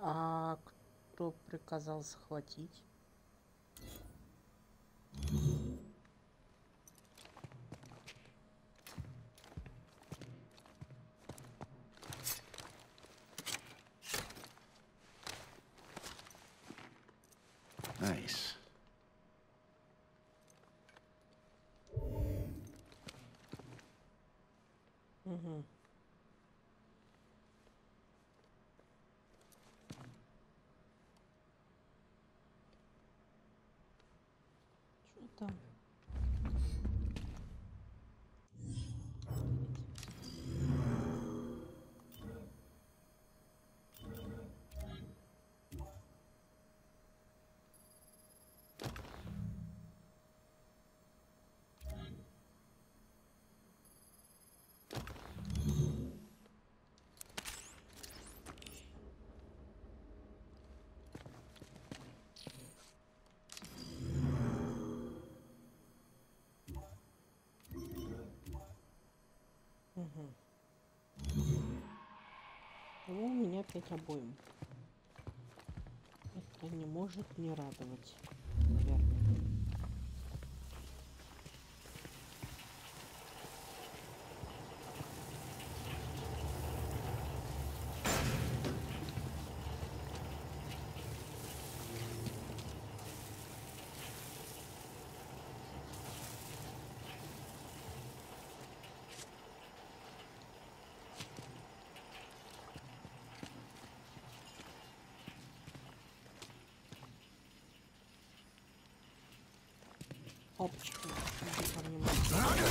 А кто приказал схватить? Nice. Угу. Что там? Угу. У меня 5 обоим. Это не может не радовать, наверное. Опачку. Иди ко мне, мальчик.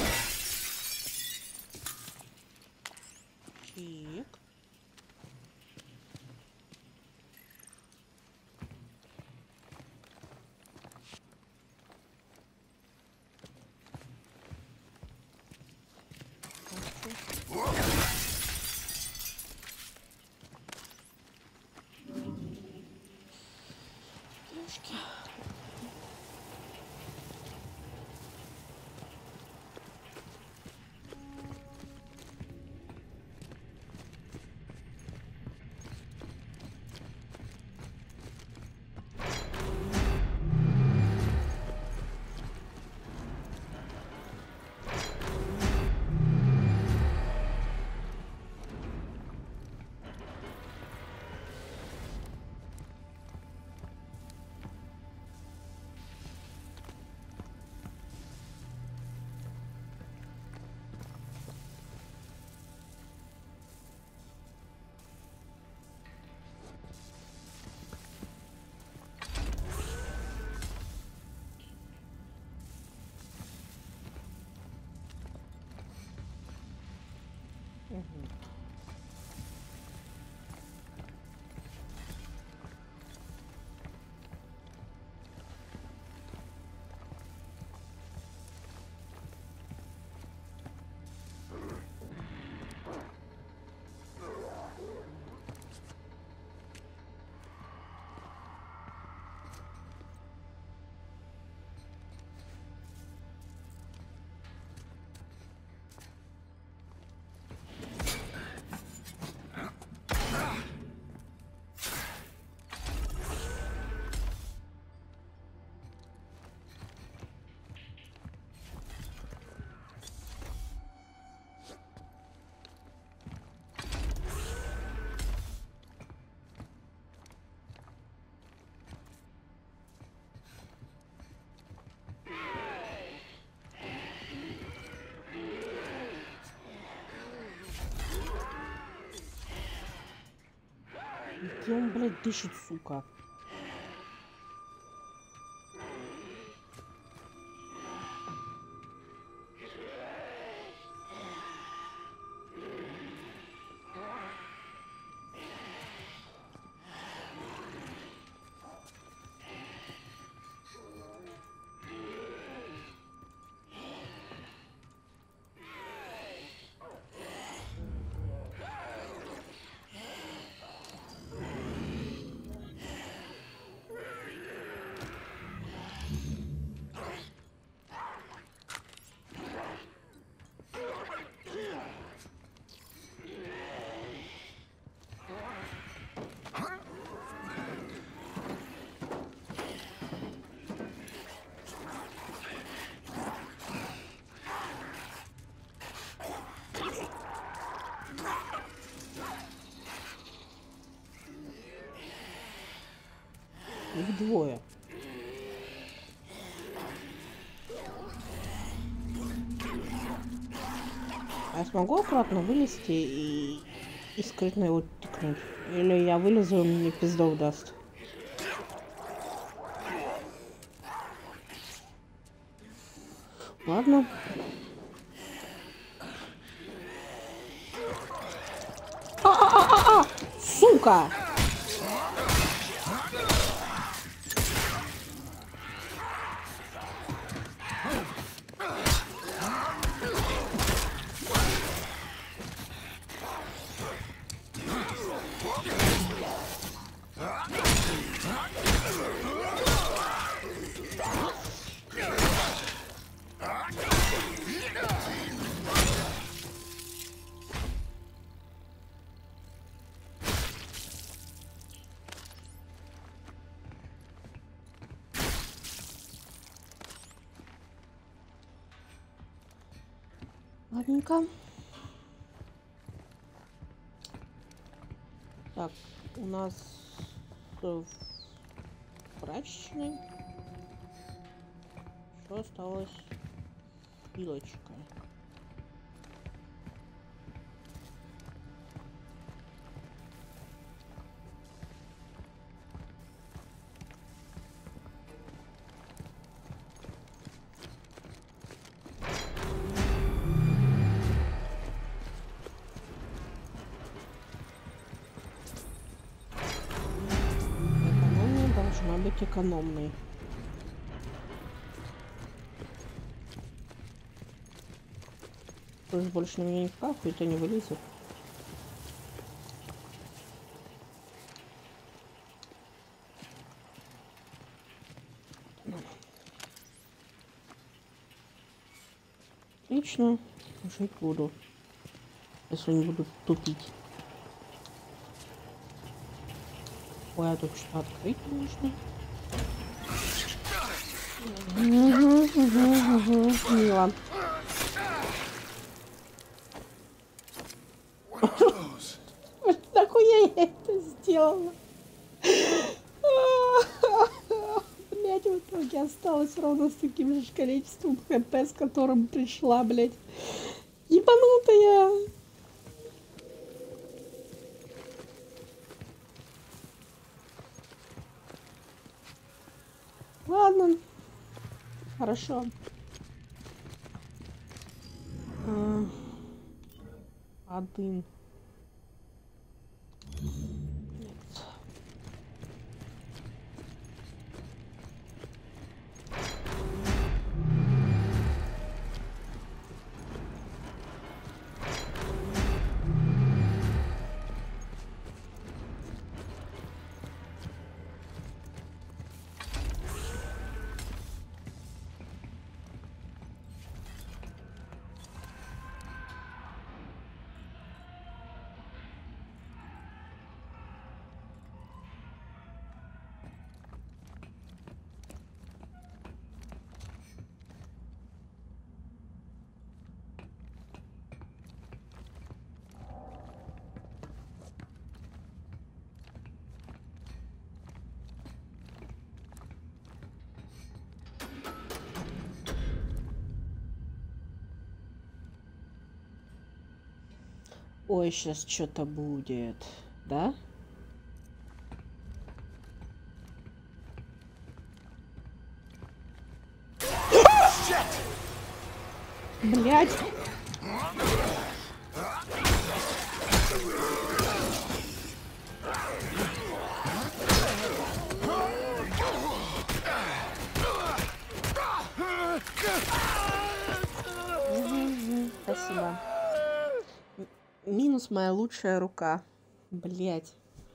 Чик. Девушки. Угу. Где он, блядь, дышит, сука? Их двое. А я смогу аккуратно вылезти и скрытно его тыкнуть? Или я вылезу, и он мне пиздов даст? Ладно. Сука! Ладненько. Так, у нас в прачечной еще осталась пилочка. Экономия должна быть экономной. Тоже больше на меня не вкапывает, а не вылезет. Отлично. Жить буду. Если не буду тупить. Ой, а тут что открыть нужно? Мило. Нахуя я это сделала? Блять, в итоге осталось ровно с таким же количеством хп, с которым пришла, блять. Ебанутая. Ладно. Хорошо. Один. Нет. Ой, сейчас что-то будет, да? Блять! Спасибо. Минус моя лучшая рука. Блять.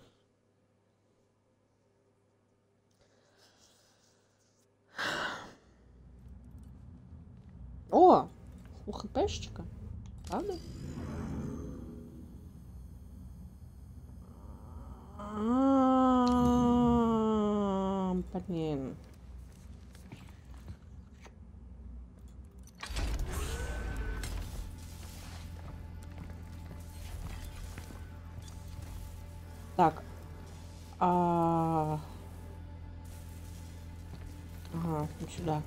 О! У хпшечка. Правда? Блин. Так. Ага, вот сюда.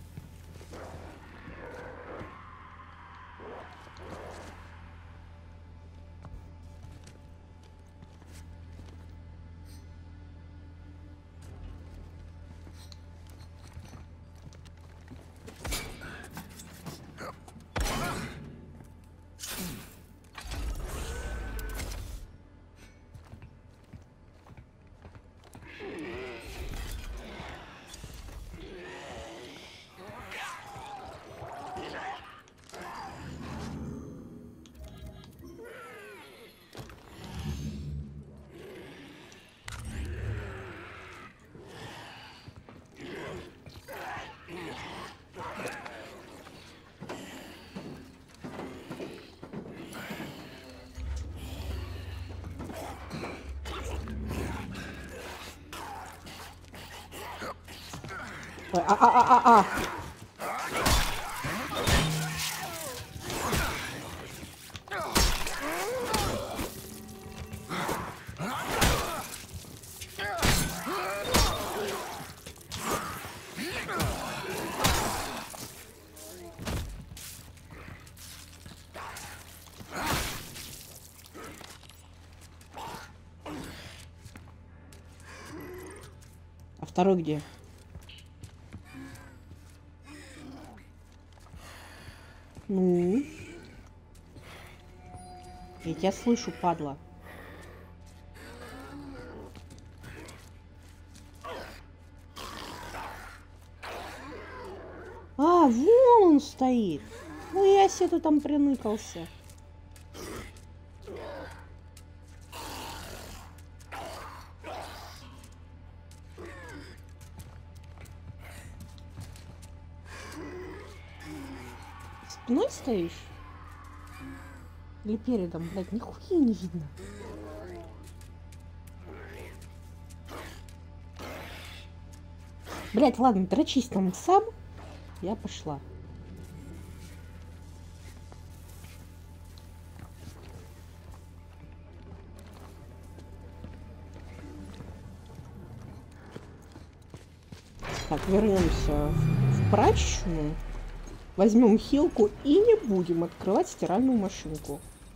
Ой, а. А второй где? Ну? Я тебя слышу, падла. А, вон он стоит. Ну я себе там приныкался. Спиной стоишь? Или передом? Блядь, нихуя не видно. Блядь, ладно, дрочись там сам. Я пошла. Так, вернемся в прачечную. Возьмем хилку и не будем открывать стиральную машинку.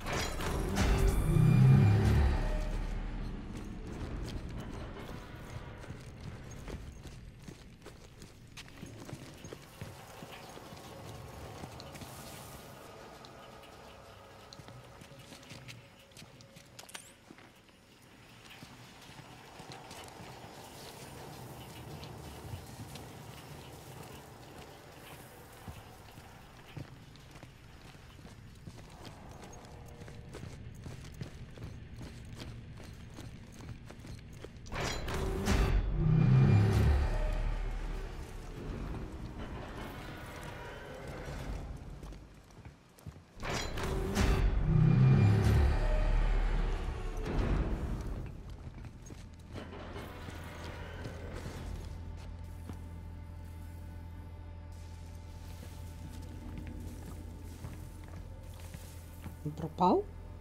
Он пропал?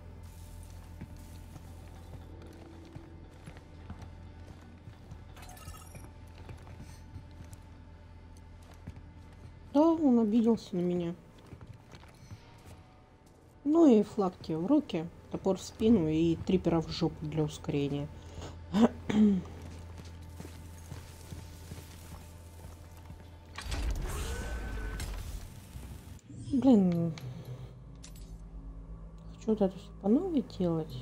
Да, он обиделся на меня. Ну и флаг тебе в руки, топор в спину и трипера в жопу для ускорения. Блин. Хочу вот это по новой делать.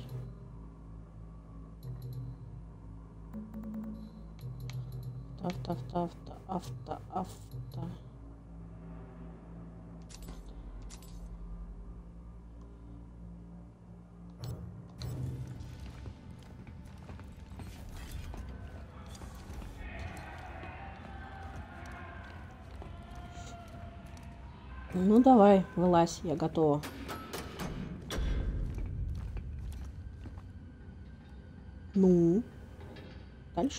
Авто. Ну давай, вылазь, я готова. Ну, дальше.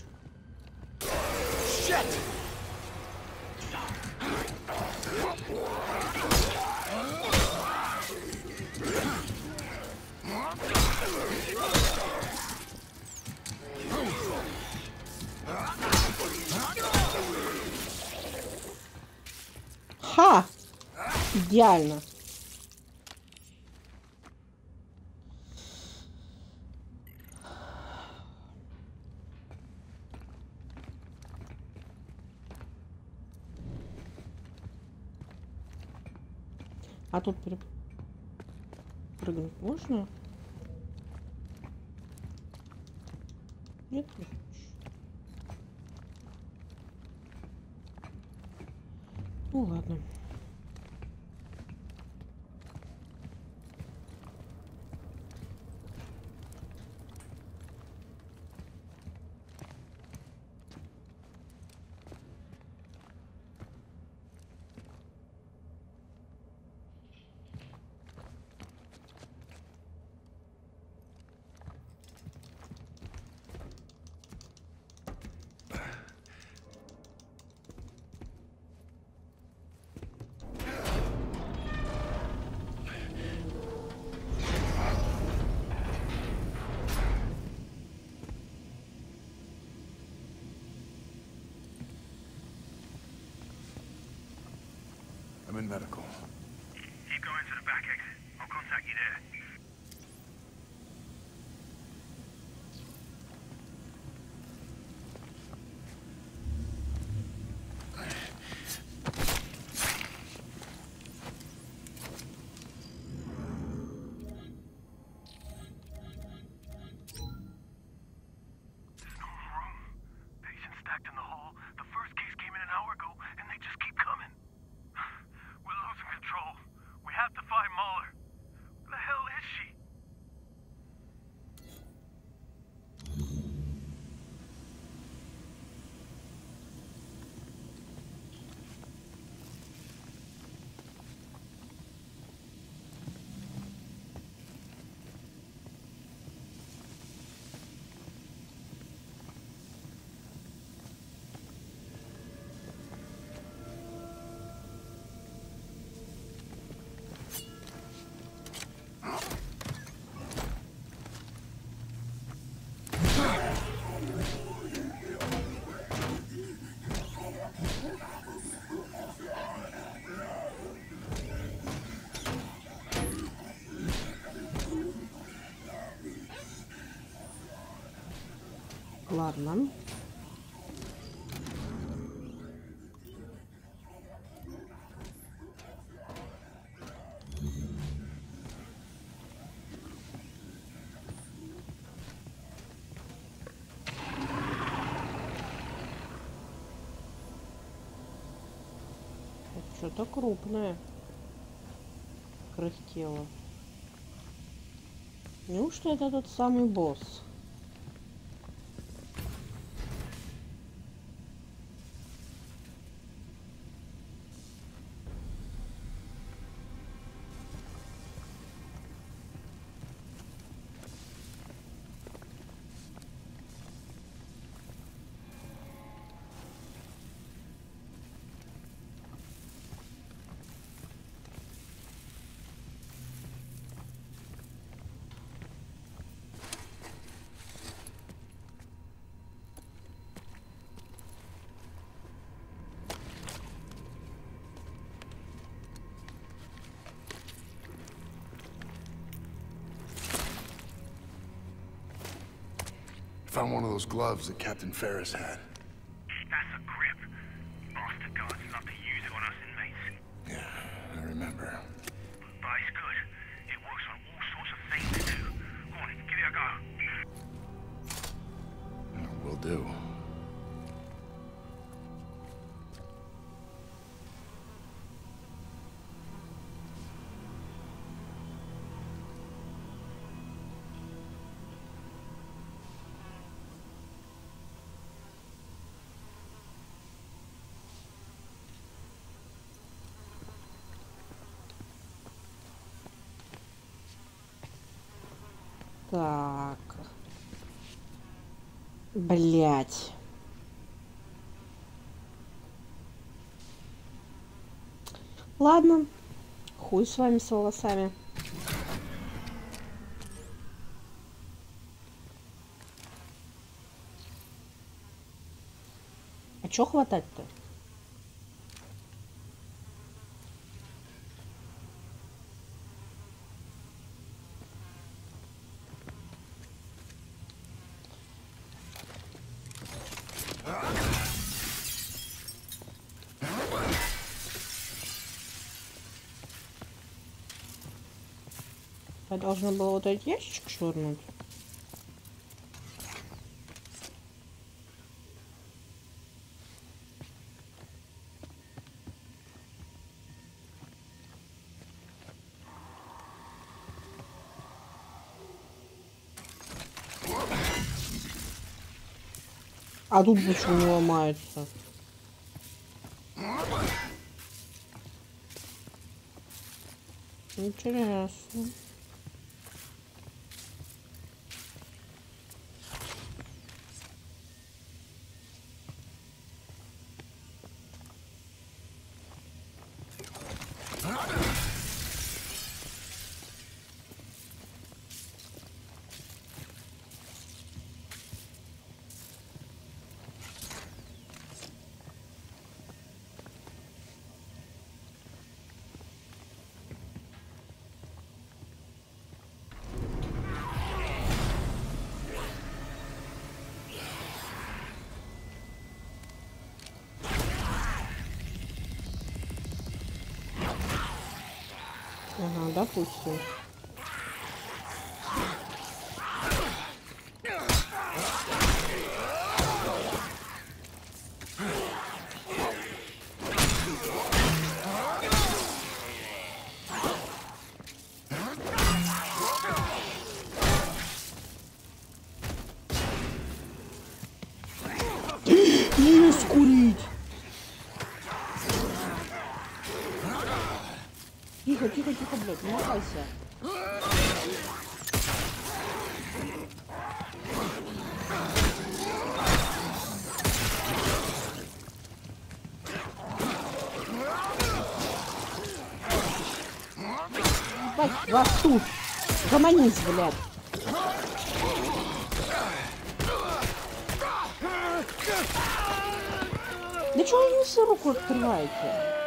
Идеально. А тут прыгнуть можно? Нет, не хочешь. Ну ладно. I'm in medical. Keep going to the back exit. I'll contact you there. There's no room. Patients stacked in the hall. The first case came in an hour ago, and they just keep coming. We're losing control. We have to find Mahler. Where the hell is she? Ладно. Что-то крупное кряхтело. Неужто это тот самый босс? Found one of those gloves that Captain Ferris had. That's a grip. Ask the guards not to use it on us inmates. Yeah, I remember. But it's good. It works on all sorts of things to do. Go on, give it a go. Will do. Так. Блять. Ладно. Хуй с вами, с волосами. А чё хватать-то? Я должна была вот этот ящичек швырнуть. А тут почему не ломается? Интересно. Ага, допустим. Не скурить! Тихо, тихо, тихо, блядь, не махайся. Ебать, вас тут! Гомонись, блядь! Да чего вы мне все руку открываете?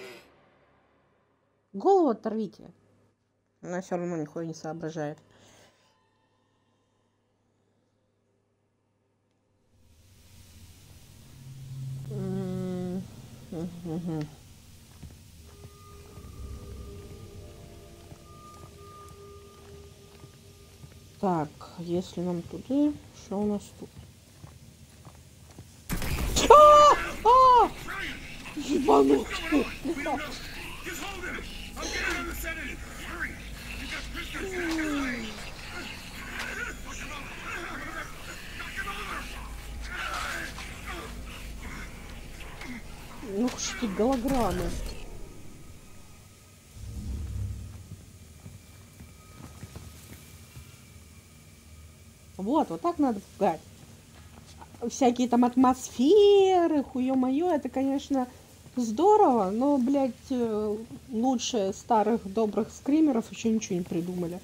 Голову оторвите. Она все равно нихуя не соображает. Так, если нам туда, что у нас тут? Ебанутый! Ну что голограммы. Вот так надо пугать. Всякие там атмосферы, хуё-моё, это, конечно, здорово, но, блядь, лучше старых добрых скримеров еще ничего не придумали.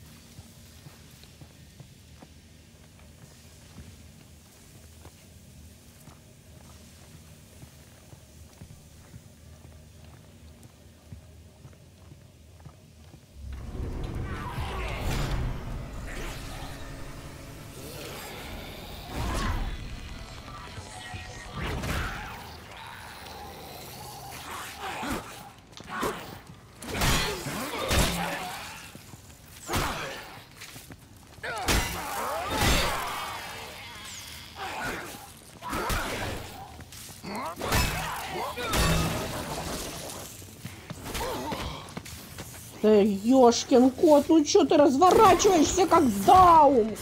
Да ёшкин кот, ну чё ты разворачиваешься как даун?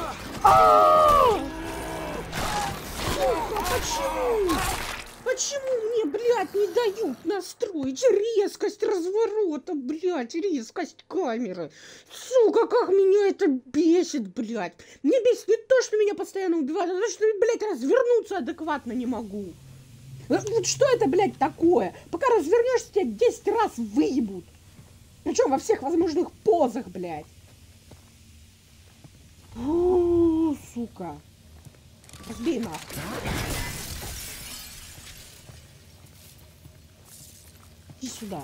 Почему? Почему мне, блядь, не дают настроить резкость разворота, блядь, резкость камеры? Сука, как меня это бесит, блядь. Мне бесит не то, что меня постоянно убивают, а то, что, блядь, развернуться адекватно не могу. Вот что это, блядь, такое? Пока развернешься, тебя 10 раз выебут. Причем во всех возможных позах, блядь. Сука. Сбей нахуй. Иди сюда.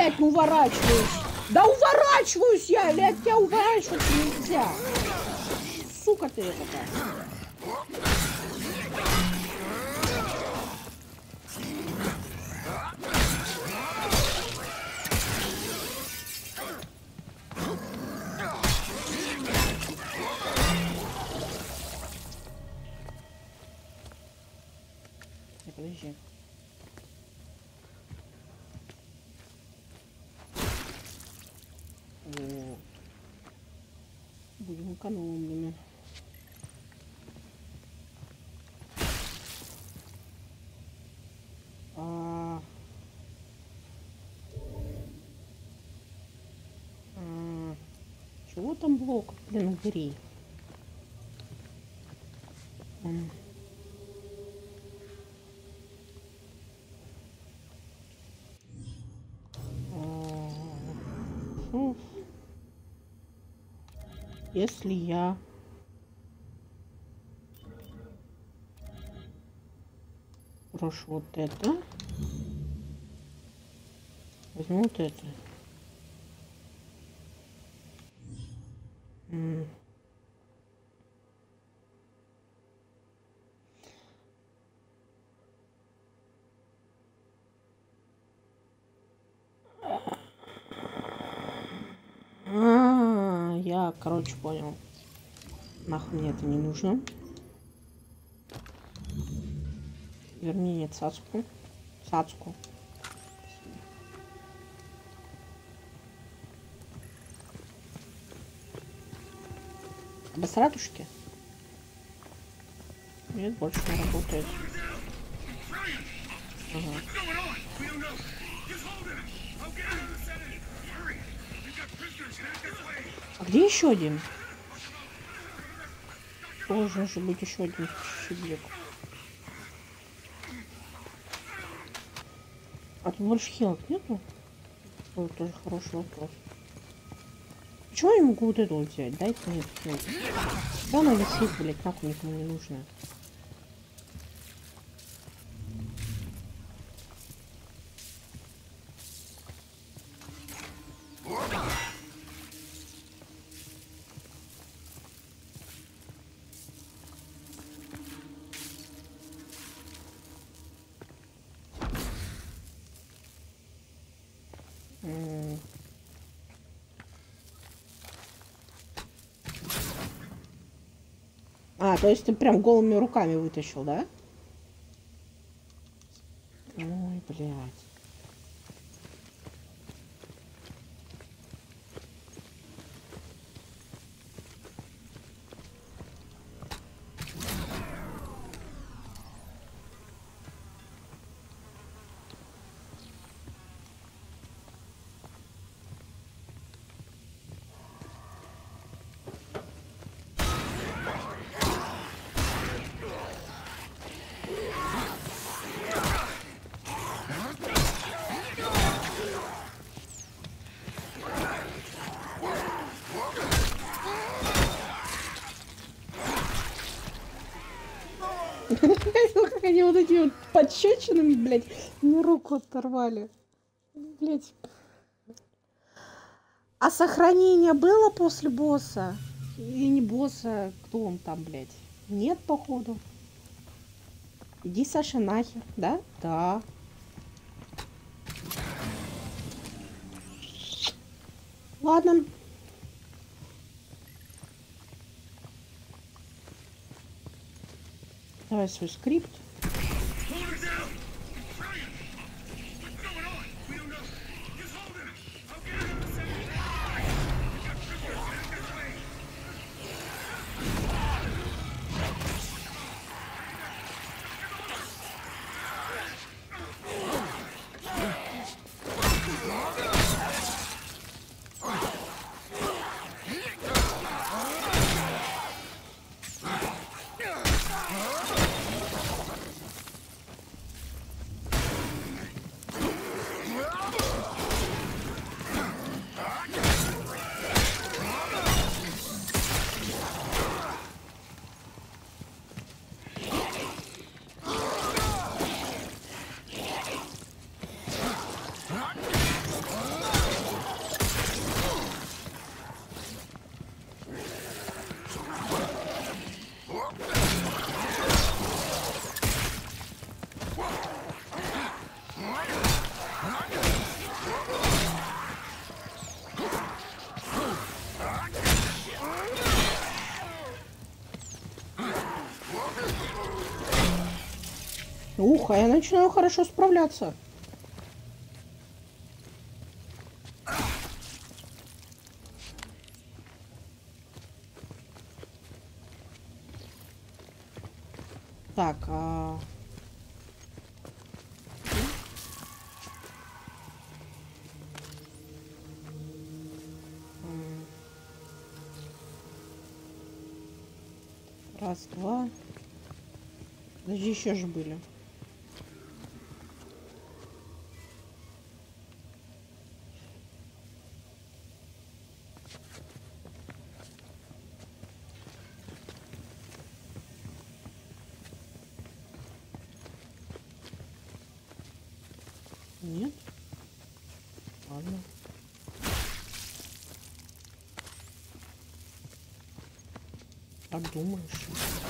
блядь, ну уворачиваюсь. Да уворачиваюсь я, или от тебя уворачиваться нельзя. Сука ты такая. Подожди. Вот. Будем экономными. Чего там блок? Блин, убери. Если я брошу вот это, возьму вот это. Я, короче, понял. Нахуй мне это не нужно. Верни мне цацку. Цацку. Обосратушки? Нет, больше не работает. Ага. А где еще один? Должен же быть еще один щеблик. А тут больше хилок нету? Вот тоже хороший вопрос. Почему я не могу вот эту вот взять? Дайте мне эту хилку. Да она висит, блядь, нахуй никому не нужна. То есть ты прям голыми руками вытащил, да? Ой, блядь. Как они вот эти вот подщечинами, блядь, мне руку оторвали. Блядь. А сохранение было после босса? Или не босса? Кто он там, блядь? Нет, походу. Иди, Саша, нахер, да? Да. Ладно. Давай свой скрипт. Ух, а я начинаю хорошо справляться. Так, раз, два. Подожди, еще же были. Нет? Ладно. Подумаешь.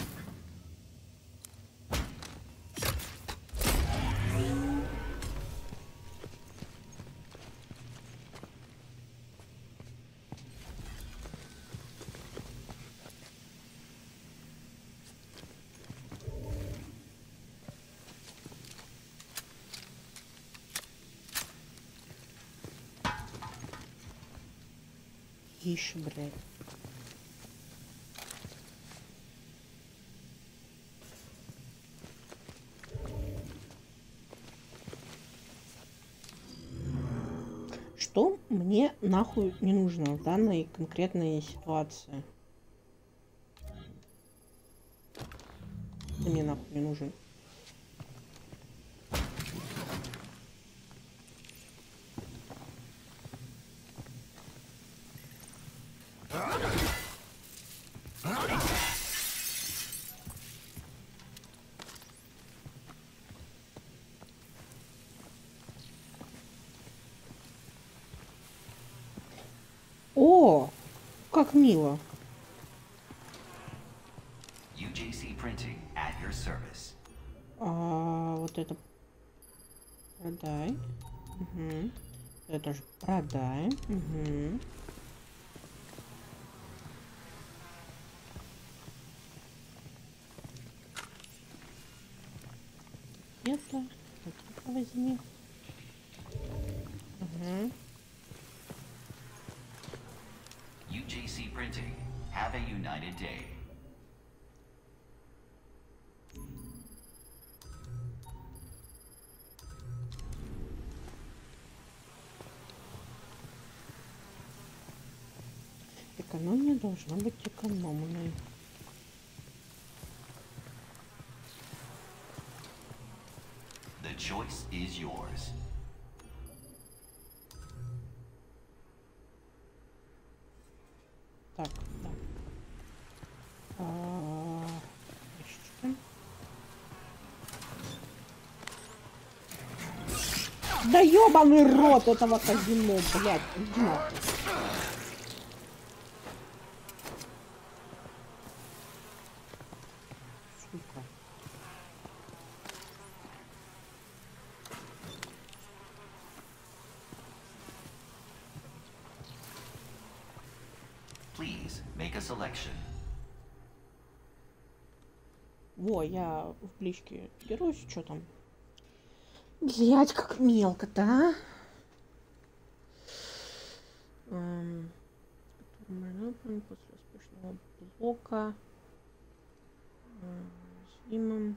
Ишь, блядь. Что мне нахуй не нужно в данной конкретной ситуации? Ты мне нахуй не нужен. О, как мило. UJC Printing at your service. Вот это продай. Угу. Это же продай. Угу. Это возьми. Угу. UJC Printing. Have a united day. Экономия должна быть экономной. The choice is yours. Так, да. Ящички. Да ёбаный рот этого казино, блядь, иди нахуй. Сука. Please make a selection. Во, я в личке дерусь, что там? Блять, как мелко-то, а? После успешного блока с Римом.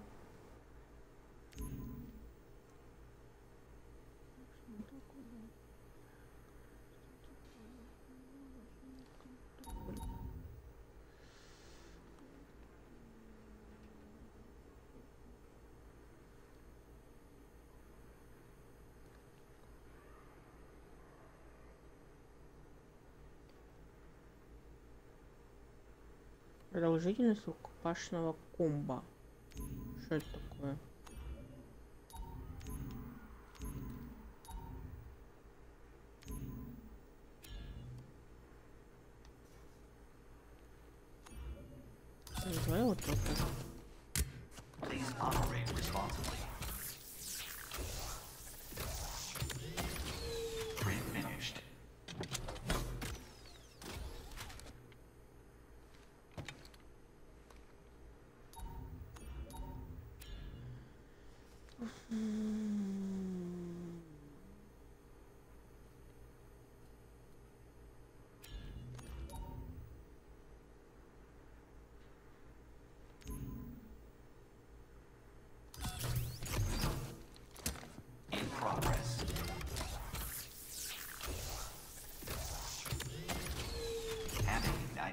Продолжительность рукопашного комбо. Что это такое? Давай вот это. Please operate responsibly. Print finished.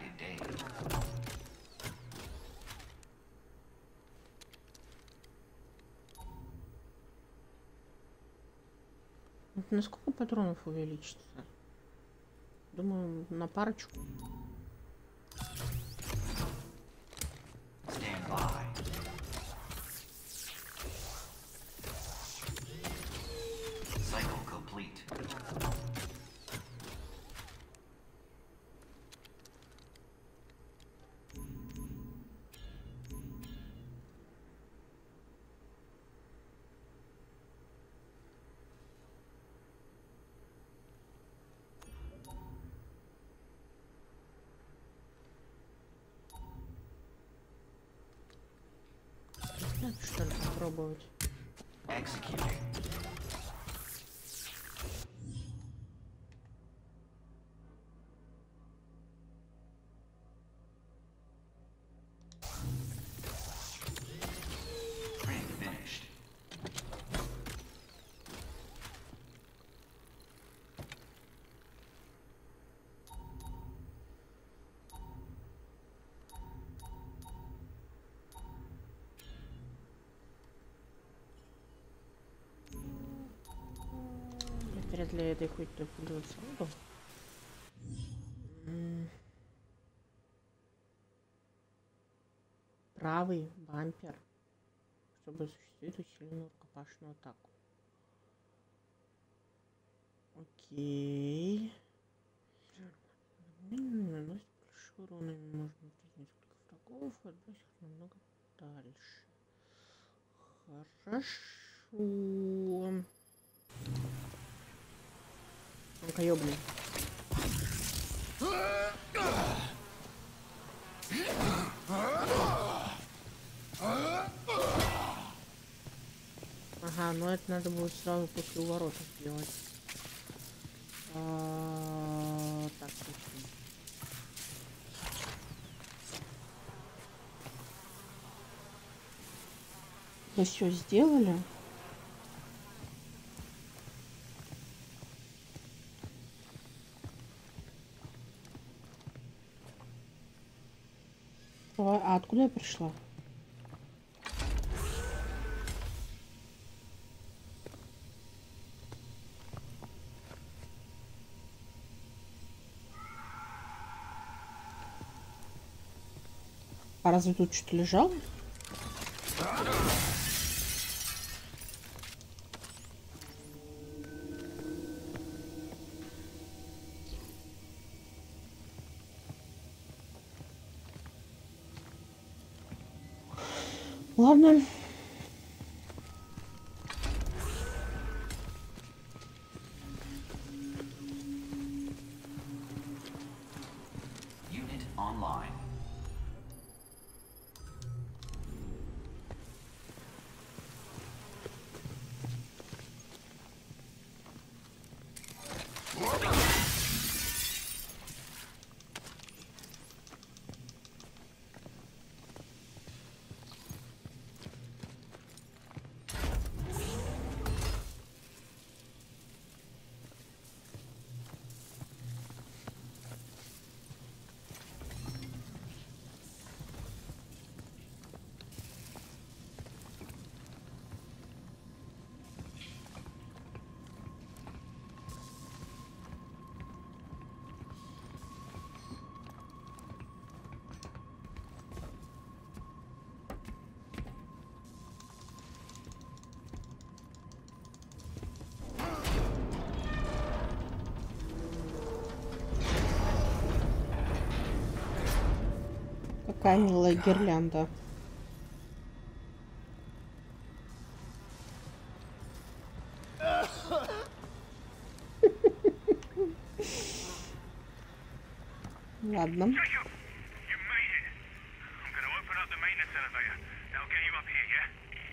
excited day. Это насколько патронов увеличится? Думаю, на парочку. Stand by. Cycle complete. Надо, что ли, попробовать. Executing. Print finished. Я для этой хоть-то пользоваться буду. Правый бампер, чтобы осуществить усиленную рукопашную атаку. Окей. Наносит больше урона, можно убить несколько врагов и отбросить их немного дальше. Хорошо. Ну-ка, ёбни. Ага, ну это надо будет сразу после уворота сделать. Так, точно. Вы все сделали? А откуда я пришла? А разве тут что-то лежало? Ладно. Unit online. Какая милая гирлянда. Ладно. You made it. I'm gonna open up the maintenance elevator. That'll get you up here, yeah?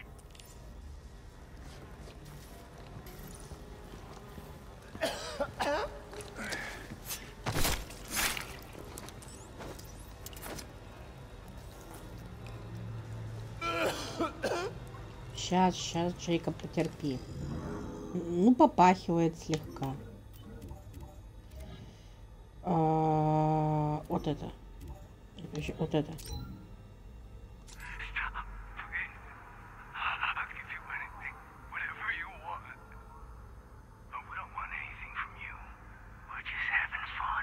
Сейчас, Джейка, потерпи. Ну, попахивает слегка. Вот это. Вот это. Stop, please. I'll give you anything, whatever you want. But we don't want anything from you. We're just having fun.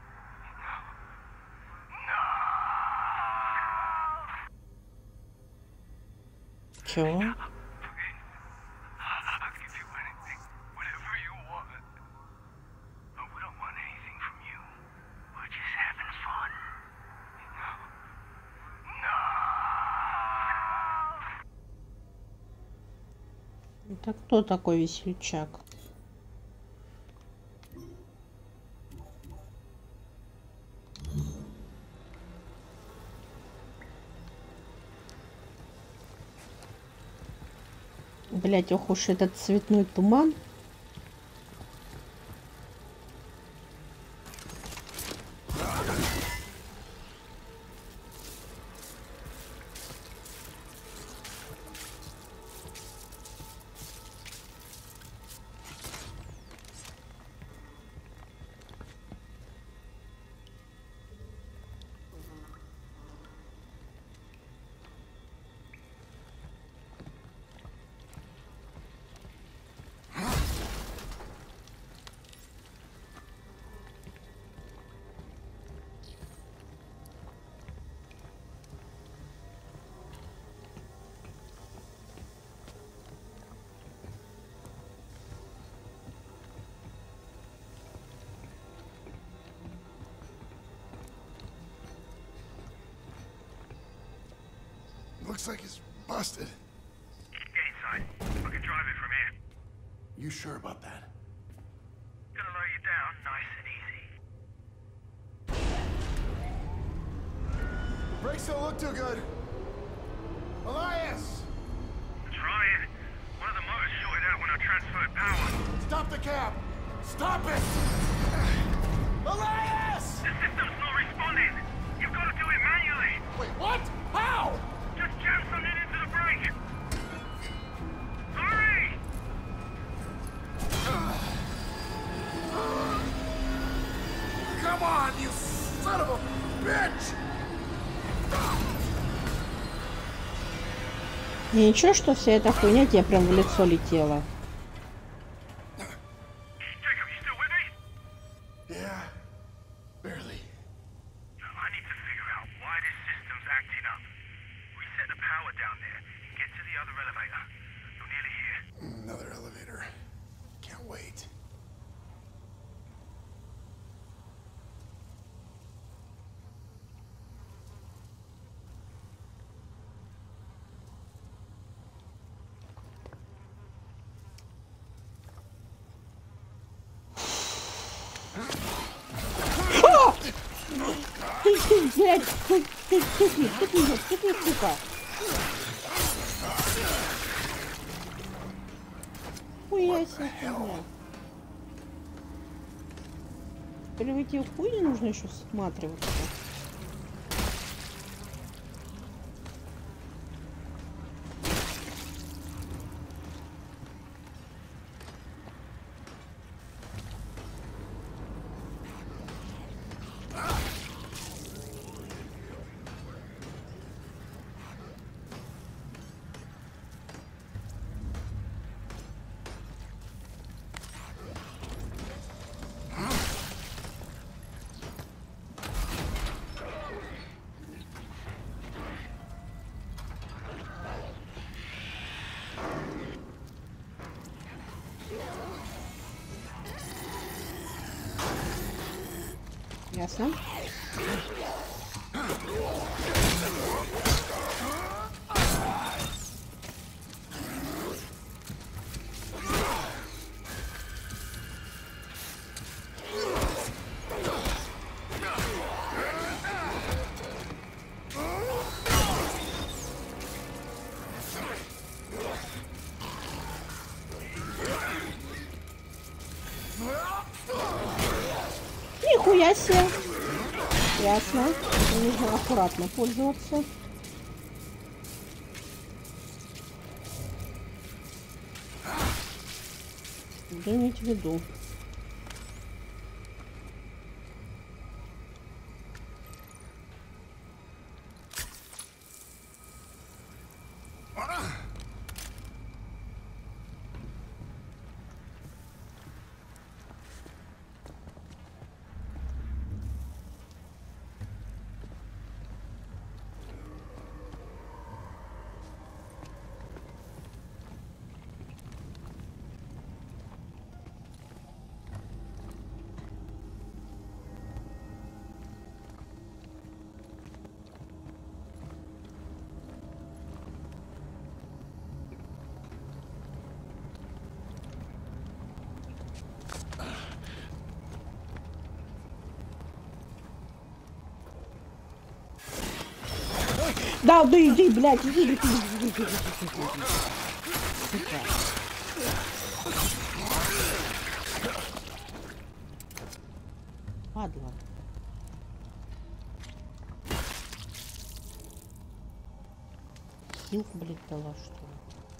No. Чего? Please. I'll give you anything, whatever you want. But we don't want anything from you. We're just having fun. No. Это кто такой весельчак? Блять, ох уж этот цветной туман. Looks like it's busted. Get inside. I can drive it from here. You sure about that? Gonna lower you down nice and easy. Brakes don't look too good. Elias! Trying. One of the motors shorted out when I transferred power. Stop the cab! Stop it! Elias! The system's not responding. You've got to do it manually. Wait, what? How? Just jam something into the brake. Hurry! Come on, you son of a bitch! И ничего, что вся эта хуйня тебе прям в лицо летела. Jacob, you still with me? Yeah, barely. I need to figure out why this system's acting up. Reset the power down there. Get to the other elevator. You're nearly here. Another elevator. Can't wait. Ты, блядь, ты, сука. Хуя себе, хуйня. Теперь в эти хуйни нужно еще всматриваться. Ясно. Нихуя себе. Ясно. Нужно аккуратно пользоваться. Что иметь в виду? Да, да иди, блядь, иди. Сука. Падла. Хил, блядь, дала, что ли?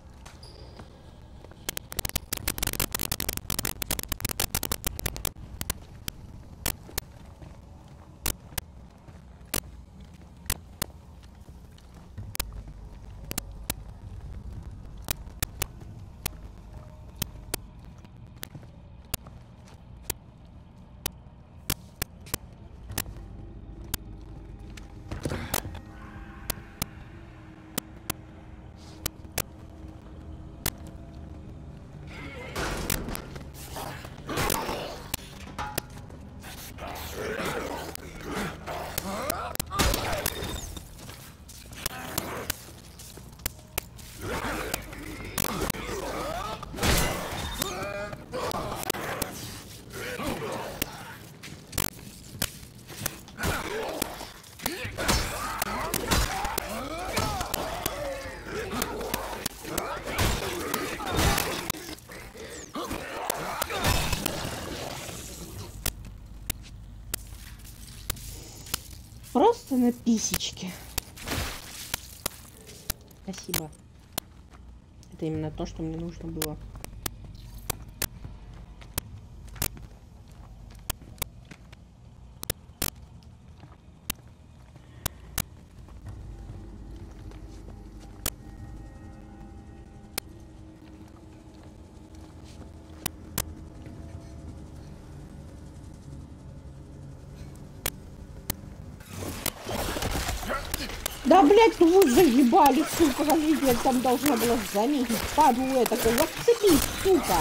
Просто на писечке. Спасибо. Это именно то, что мне нужно было. Да, блядь, ну вы заебали, сука, разве я там должна была заметить падлу этакую? Отцепись, сука!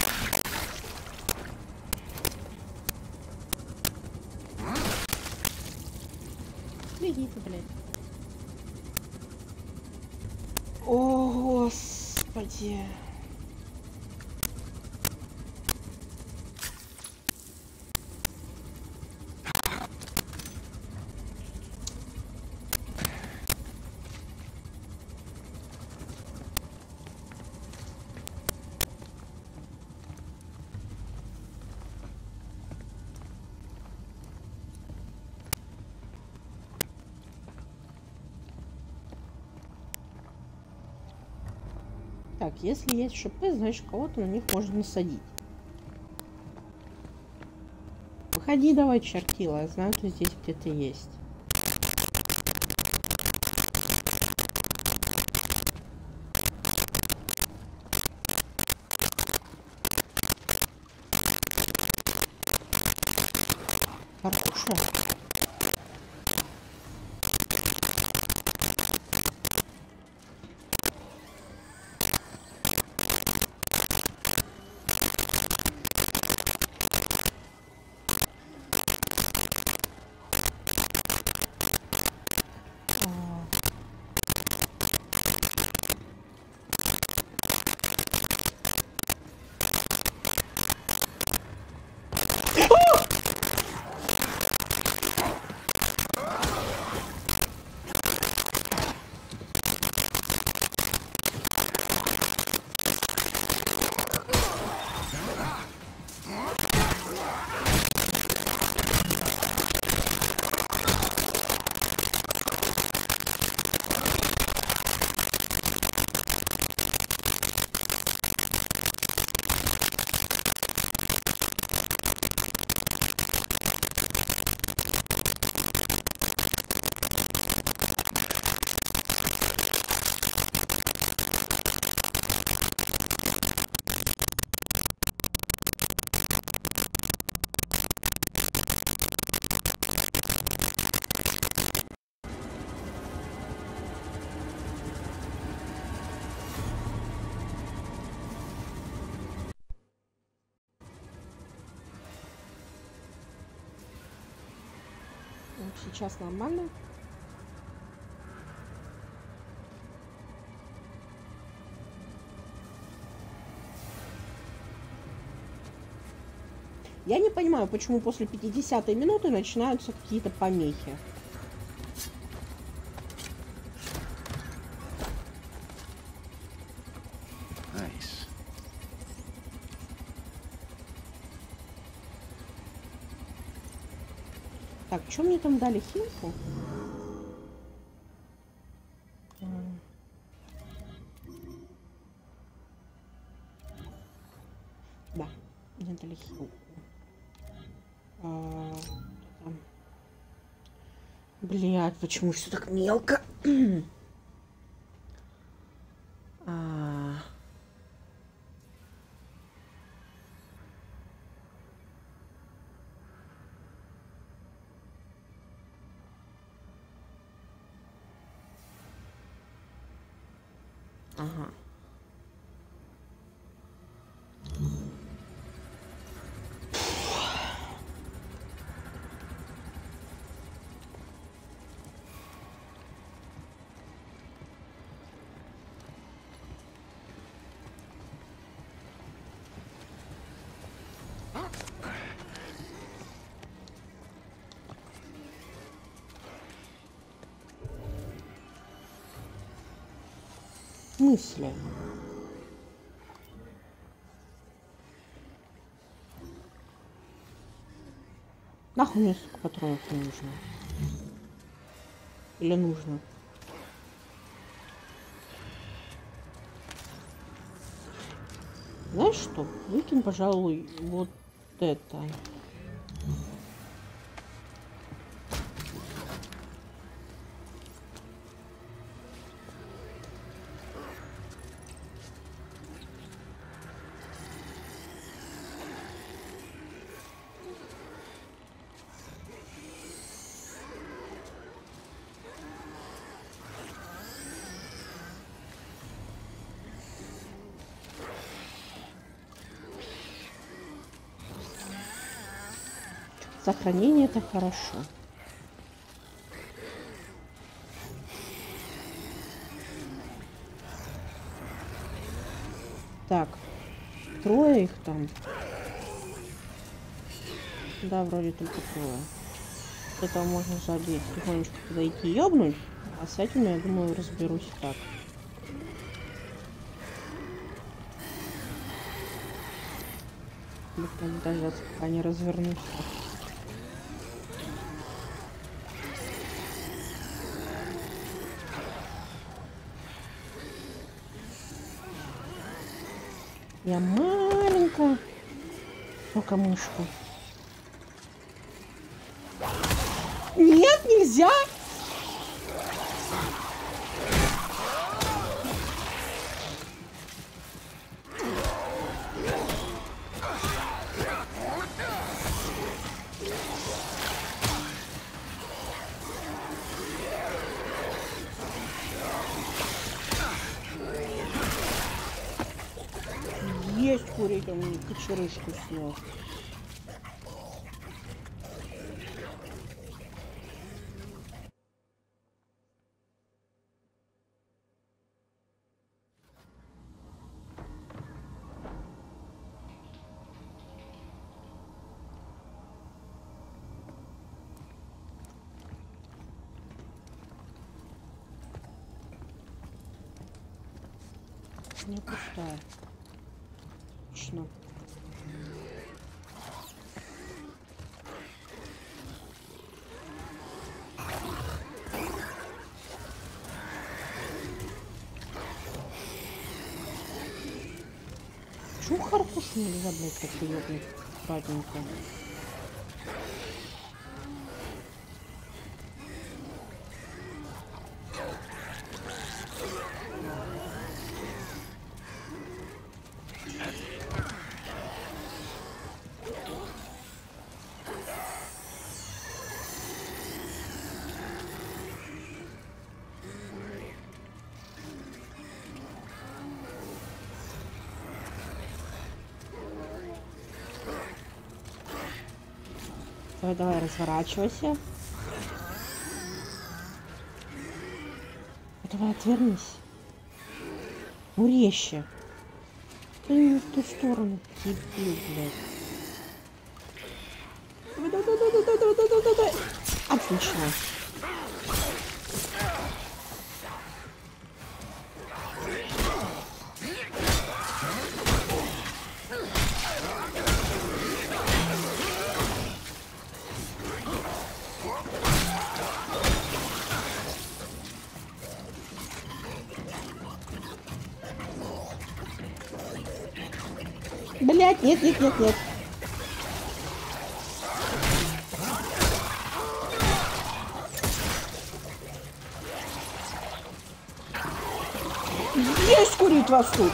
Беги ты, блядь. О, господи. Так, если есть ШП, значит кого-то на них можно насадить. Выходи давай, чертила, я знаю, что здесь где-то есть. Картуша. Сейчас нормально. Я не понимаю, почему после 50-й минуты начинаются какие-то помехи. Так, что мне там дали? Хилку? Да, мне дали хилку. Блядь, почему все так мелко? Ага. Мысли. Нахуй мне столько патронов не нужно. Или нужно? Знаешь что? Выкинь, пожалуй, вот это. Сохранение — это хорошо. Так, трое их там. Да, вроде только трое. Этого можно сзади тихонечко подойти и ёбнуть, а с этим, я думаю, разберусь так. Буду дождаться, пока не развернусь. Я маленькая. Ну-ка, мышку. Нет, нельзя! Есть курить, он мне кочерышку снес. Не пустая. Точно. Чего харпушу нельзя, блядь, так ёбнуть аккуратненько? Давай, давай, разворачивайся. Давай, отвернись. Ну, резче. Ты не в ту сторону, дебил, блядь. Давай. Отлично. Блять, нет, нет, нет, нет. Есть курить вас тут.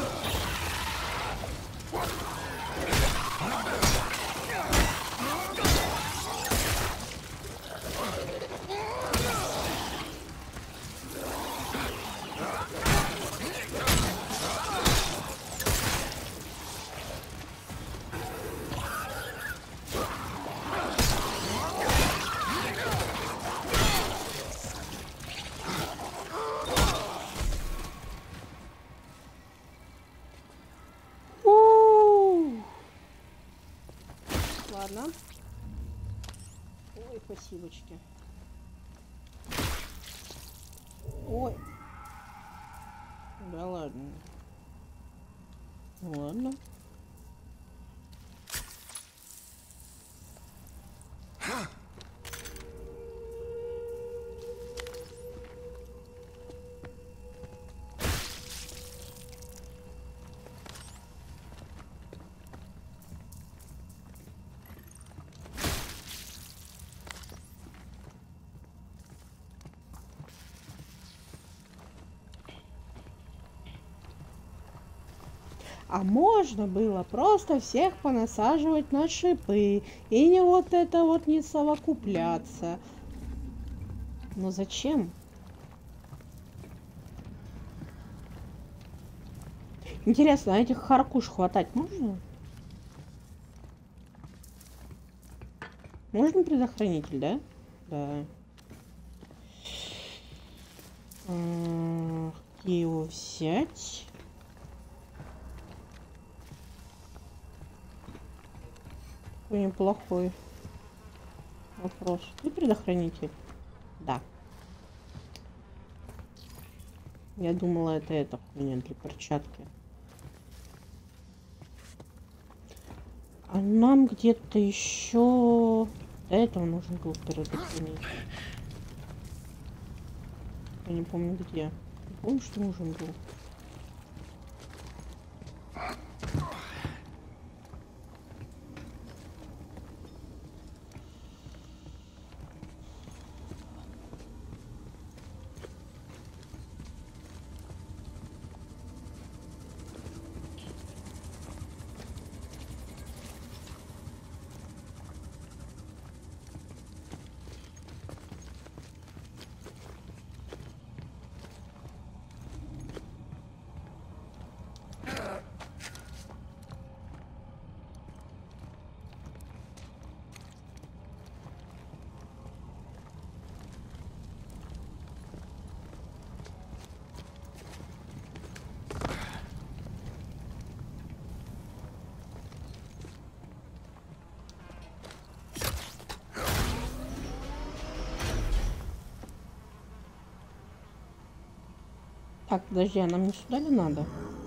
Ладно. Ой, спасибочки. Ой. Да ладно. Ладно. А можно было просто всех понасаживать на шипы и не вот это вот не совокупляться. Но зачем? Интересно, а этих харкуш хватать можно? Можно предохранитель, да? Да. Где его взять? Неплохой вопрос. Ты предохранитель? Да. Я думала, это хуйня для перчатки. А нам где-то еще до этого нужен был предохранитель. Я не помню где. Не помню, что нужен был. Так, подожди, а нам не сюда ли надо?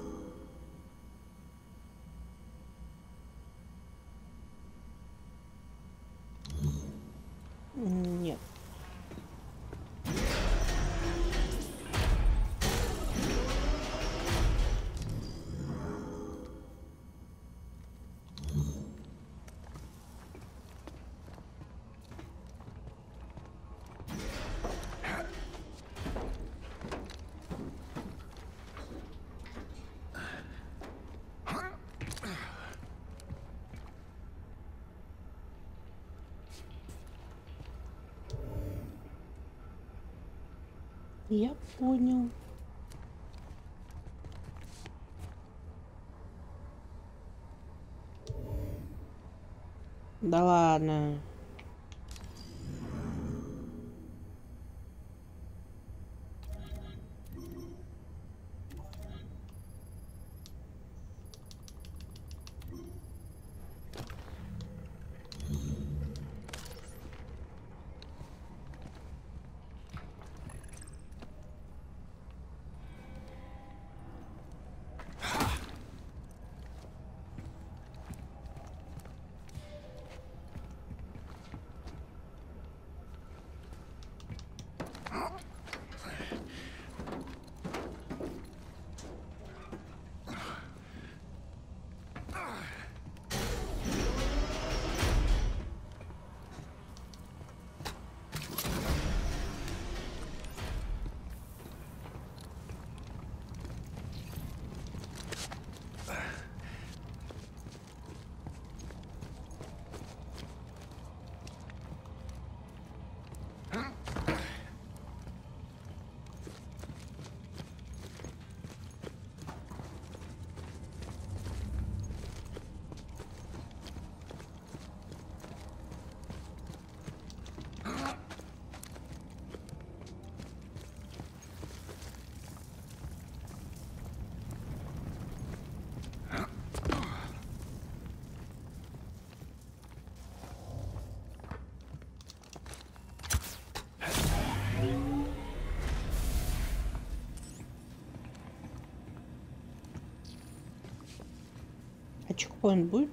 Нет. Я понял. Да ладно. А чекпоинт будет?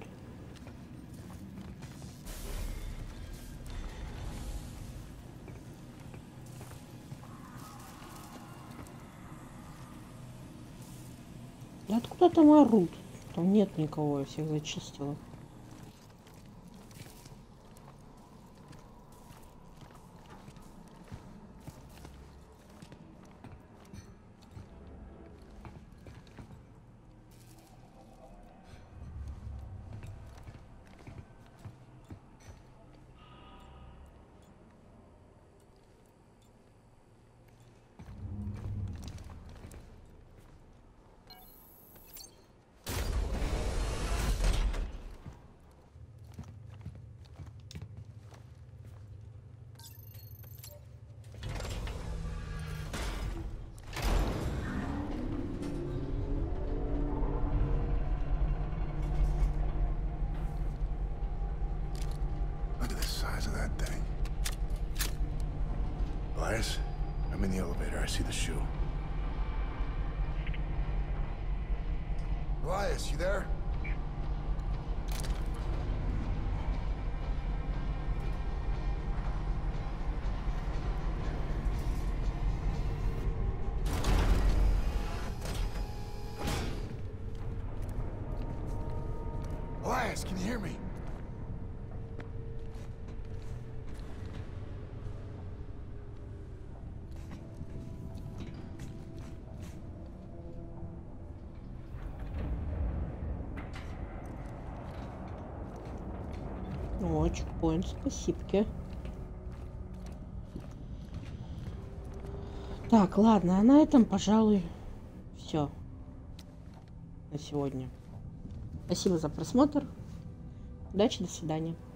Да откуда там орут? Там нет никого, я всех зачистила. Look at the size of that thing. Elias, I'm in the elevator. I see the shoe. Elias, you there? Elias, can you hear me? О, чекпоинт, спасибо. Так, ладно, а на этом, пожалуй, все на сегодня. Спасибо за просмотр. Удачи, до свидания.